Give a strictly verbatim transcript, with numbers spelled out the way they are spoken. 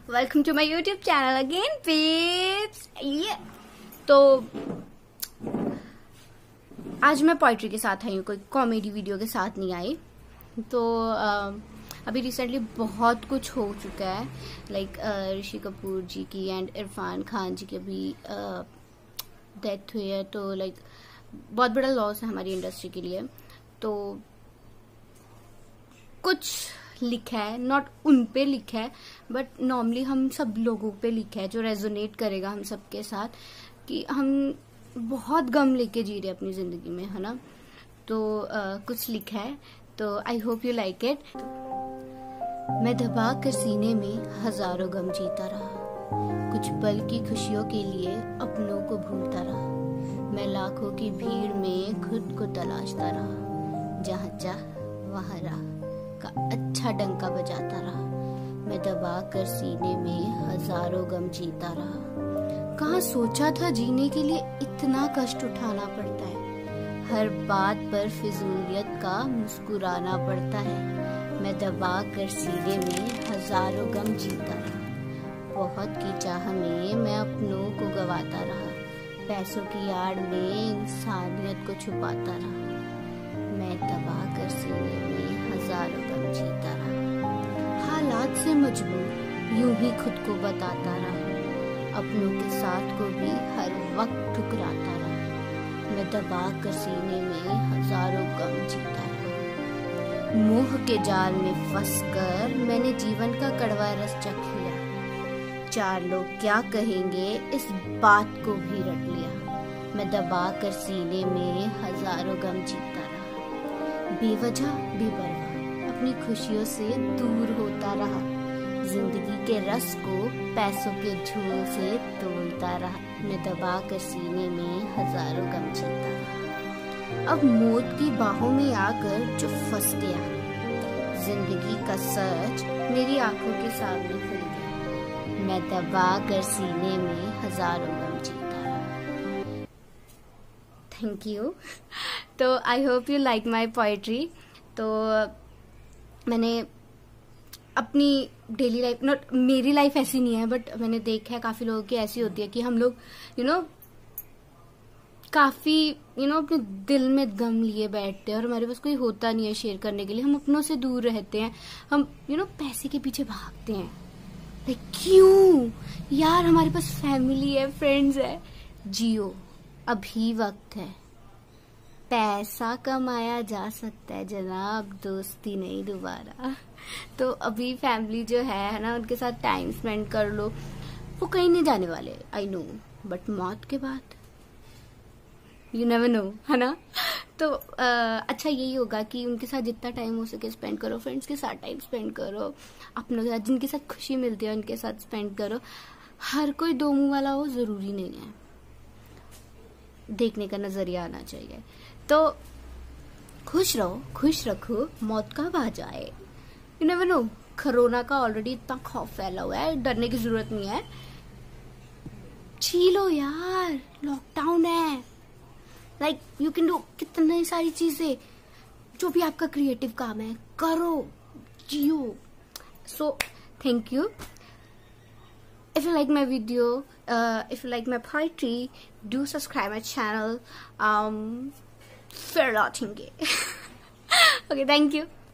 Welcome to my YouTube channel again peeps. ये तो आज मैं पोइट्री के साथ आई हूँ, कोई कॉमेडी वीडियो के साथ नहीं आई। तो आ, अभी रिसेंटली बहुत कुछ हो चुका है, लाइक ऋषि कपूर जी की एंड इरफान खान जी की अभी डेथ हुई है। तो लाइक बहुत बड़ा लॉस है हमारी इंडस्ट्री के लिए। तो कुछ लिखा है, नॉट उन पे लिखा है बट नॉर्मली हम सब लोगों पे लिखा है जो रेजोनेट करेगा हम सबके साथ, कि हम बहुत गम लेके जी रहे अपनी जिंदगी में, है ना। तो uh, कुछ लिखा है, तो I hope you like it. मैं दबा कर सीने में हजारों गम जीता रहा, कुछ पल की खुशियों के लिए अपनों को भूलता रहा। मैं लाखों की भीड़ में खुद को तलाशता रहा, जहाँ चाह वहाँ राह का अच्छा डंका बजाता रहा। मैं दबा कर सीने में हजारों गम जीता रहा। कहाँ सोचा था जीने के लिए इतना कष्ट उठाना पड़ता है, हर बात पर फिजूलियत का मुस्कुराना पड़ता है। मैं दबा कर सीने में हजारों गम जीता रहा। बहुत की चाह में मैं अपनों को गवाता रहा, पैसों की आड़ में इंसानियत को छुपाता रहा। मैं दबा कर सीने में हजारों गम जीता रहा। हालात से मजबूर यूं ही खुद को बताता रहा, अपनों के साथ को भी हर वक्त ठुकराता रहा। मैं दबा कर सीने में हजारों गम जीता रहा। मोह के जाल में फंसकर मैंने जीवन का कड़वा रस चख लिया। चार लोग क्या कहेंगे इस बात को भी रट लिया। मैं दबा कर सीने में हजारों गम जीता रहा। बेवजह बेपरवाह अपनी खुशियों से दूर होता रहा, जिंदगी के रस को पैसों के झूल से तोड़ता रहा। मैं दबा कर सीने में हजारों गम जीता रहा। अब मौत की बाहों में आकर जो फंस गया, जिंदगी का सच मेरी आंखों के सामने खुल गया। मैं दबा कर सीने में हजारों गम जीता रहा। Thank you. तो I hope you like my poetry. तो मैंने अपनी डेली लाइफ, नॉट मेरी लाइफ ऐसी नहीं है बट मैंने देखा है काफी लोगों की ऐसी होती है कि हम लोग यू you नो know, काफी यू you नो know, अपने दिल में गम लिए बैठते हैं और हमारे पास कोई होता नहीं है शेयर करने के लिए। हम अपनों से दूर रहते हैं, हम यू नो पैसे के पीछे भागते हैं। लाइक क्यों यार, हमारे पास फैमिली है, फ्रेंड्स है। जियो, अभी वक्त है। पैसा कमाया जा सकता है जनाब, दोस्ती नहीं दोबारा। तो अभी फैमिली जो है ना, उनके साथ टाइम स्पेंड कर लो। वो कहीं नहीं जाने वाले, आई नो, बट मौत के बाद यू नेवर नो, है ना। तो आ, अच्छा यही होगा कि उनके साथ जितना टाइम हो सके स्पेंड करो, फ्रेंड्स के साथ टाइम स्पेंड करो, अपनों के साथ जिनके साथ खुशी मिलती है उनके साथ स्पेंड करो। हर कोई दो मुंह वाला हो जरूरी नहीं है, देखने का नजरिया आना चाहिए। तो खुश रहो, खुश रखो, मौत कब आ जाए यू नेवर नो। कोरोना का ऑलरेडी इतना खौफ फैला हुआ है, डरने की जरूरत नहीं है। जी लो यार, लॉकडाउन है, लाइक यू कैन डू कितनी सारी चीजें। जो भी आपका क्रिएटिव काम है करो, जियो। So thank you. If you like my video, uh, if you like my poetry, do subscribe my channel. Um, फिर लौटेंगे। Okay, thank you.